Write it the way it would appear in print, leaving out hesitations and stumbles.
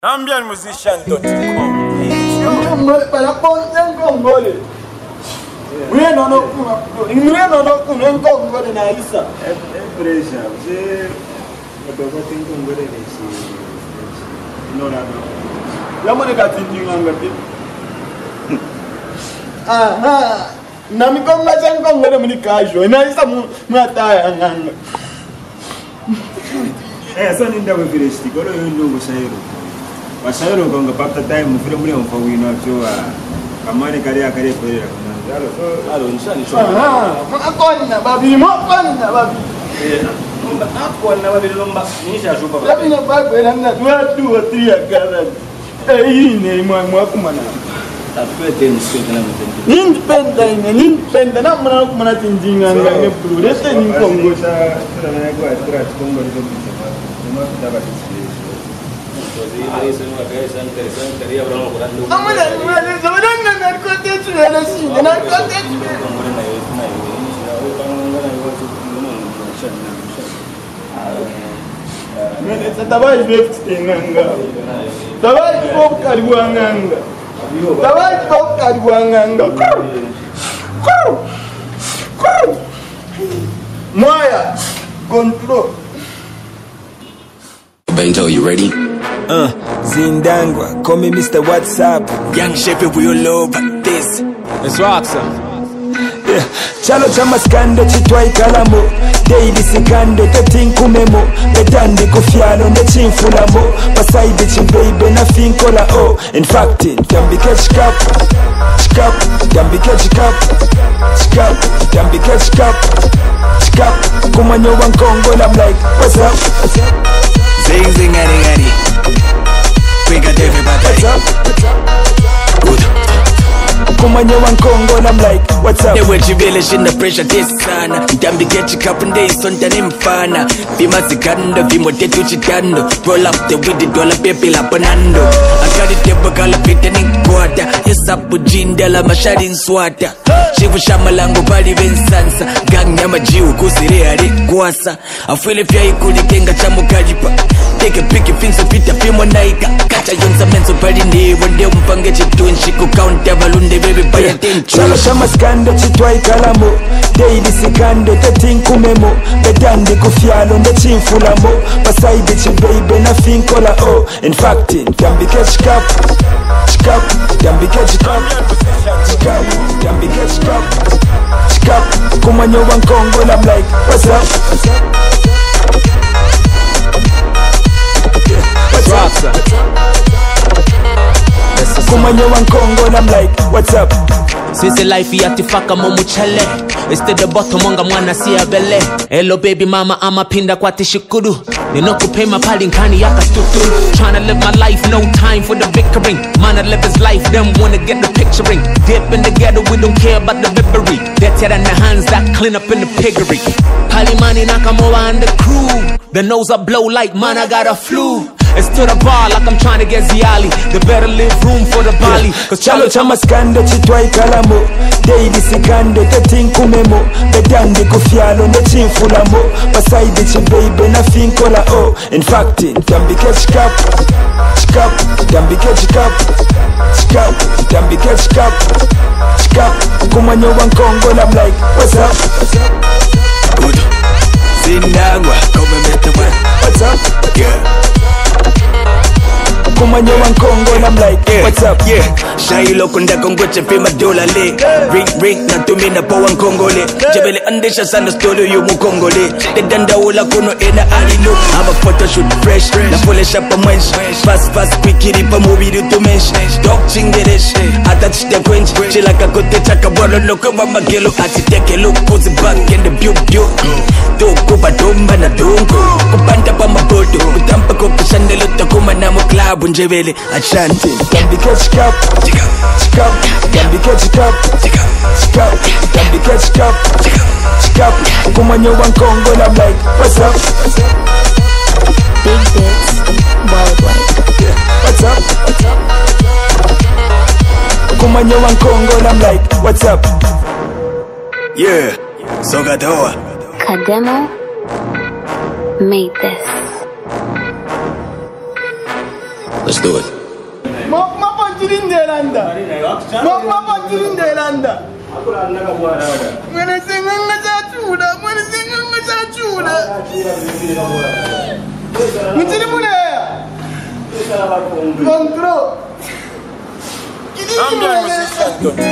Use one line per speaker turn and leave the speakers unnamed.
AmbientMusician.com.
Masayro konga papta time mufire muri on fawino acho kamane kare akare kwera alo insani so
akonna babi akonna babi lomba nisha shupa babi na babi na 2 or 3 akara ne mwa kumana tapete nisukena mutende independent na mwana tinjinga ngane purese ni kongo
sa na kwa atras kongo ndo ma taba
Bento, you ready?
Zindangwa, call me Mr. WhatsApp.
Young Shepherd, we all over this.
It's rock, sir. Yeah. Chalo chama skando chitwa ikalamo. Daily sikando tetin memo. Betandi kufialo ne chinfulamo. Pasaide chimbabe na finkola oh. In fact, dambi catch cup. Chikap, dambi catch cup. Chikap, dambi catch cup. Chikap, kumanyo wankongo and I'm like, what's up?
Zing zing adi. We got everybody.
What's up? Good. Kumanyo and Congo and I'm like, what's up?
They were jivelish in the pressure this sana. Dambi get you cup and they son fana. Bima sikando, bimo tetu chitando. Roll up the with the dollar baby la panando. I got it the bakala fit and quarter. Yes up jinda la mashari in swata. Shivu shamalango bali vensansa. Gang nyama jiu kusiri ari kwasa. I feel if ya ikuli kenga chamu kajipa. Take a pick things of Peter Pimo Naika. Catch a young mental party day when they won't get you doing she could count Valunde baby by a ten.
Chalo shama skando chitwa ikalamo. Daily sikando tetin memo. Betandi kufialo ne chinfulamo. Pasaide chimbabe na finkola oh. In fact, dambi catch cup. Chikap, dambi catch cup. Chikap, dambi catch cup. Chikap, kumanyo wankongo and I'm like, what's up? What's up? Kumanyo wankongo and I'm like, what's up?
Sisi life yatifaka momuchele. Este the bottom monga mwana siya bele. Hello baby mama ama pinda kwa tishikudu. Nino kupema pali nkani yaka stuturu. Tryna live my life, no time for the bickering. Mana live his life, them wanna get the picturing. Dip in the ghetto, we don't care about the vippery. That's it in the hands that clean up in the piggery. Pali mani nakamoa and the crew. The nose up blow like man I got a flu. It's to the bar like I'm trying to get Ziali. They better leave room for the Bali.
Cause chalo chama skando chitwa ikalamo. Daily sikando tetin memo. Betandi kufialo ne chinfulamo. Pasaide chimbabe na finkola oh. In fact, dambi catch cup. Chikap, dambi catch cup. Chikap, dambi catch cup. Chikap, kumanyo wankongo and I'm like, what's up?
Good. Zindangwa, come and meet the way.
What's up?
Yeah.
Kumanyo wankongo and I'm like, what's up?
Yeah, Shailo kunda kongoche fima dola le. Ring na tumina po wankongole. Jebele andesha sana studio yu mukongole. The danda ula kuno ena alilu. I'm a photo shoot fresh. Na pole shapa mwench. Fast quick pa movie to mench. Dog chingeresh. Attach the quench. Chila kakote chaka bolo loko wa magelo. Ati teke look pose back in the beaut. Doko ba domba na dongo. Kupanda pa mabodo. Kutampa ko kushandelo takuma na mo club. Njebele Ashanti.
Dambi catch cup. Chikap, dambi catch cup. Chikap, dambi catch cup. Chikap, kumanyo wankongo and I'm like, what's up?
Big bits, worldwide.
What's up? Kumanyo wankongo and I'm like, what's up?
Yeah, Sogatoa
Kademo made this.
Let's do it.
Control.